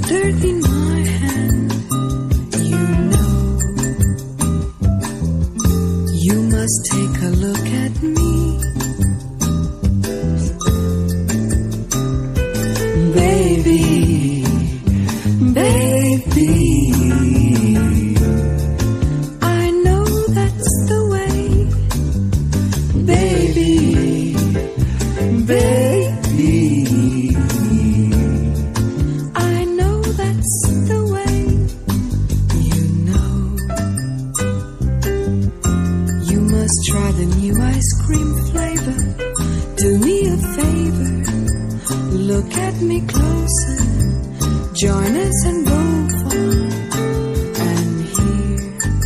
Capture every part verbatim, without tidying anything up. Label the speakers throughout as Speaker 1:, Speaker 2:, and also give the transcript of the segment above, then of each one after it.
Speaker 1: dirt in my hand. You know, you must take a look at me. Baby, baby, I know that's the way. Baby, baby, I know that's the way. You know, you must try the new ice cream flavor. Do me a favor, look at me closer. Join us and go far and hear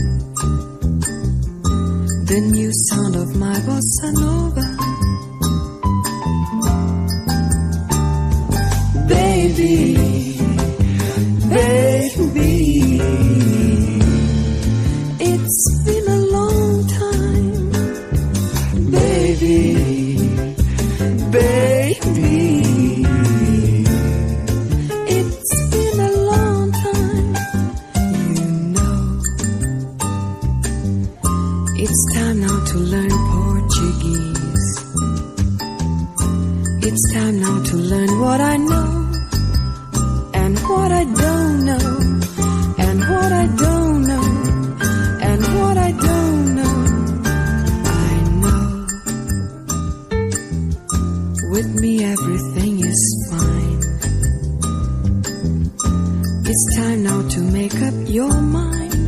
Speaker 1: the new sound of my bossa nova. Baby, baby, it's been a long time. Baby, baby, it's been a long time. You know, it's time now to learn Portuguese. It's time now to learn what I know and what I don't know, and what I don't know, and what I don't know. I know, with me everything is fine. It's time now to make up your mind.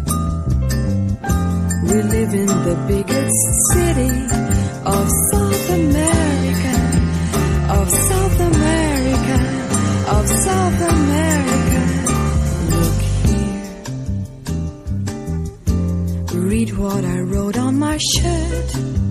Speaker 1: We live in the biggest city of South America, of South America, of South America. Look here, read what I wrote on my shirt.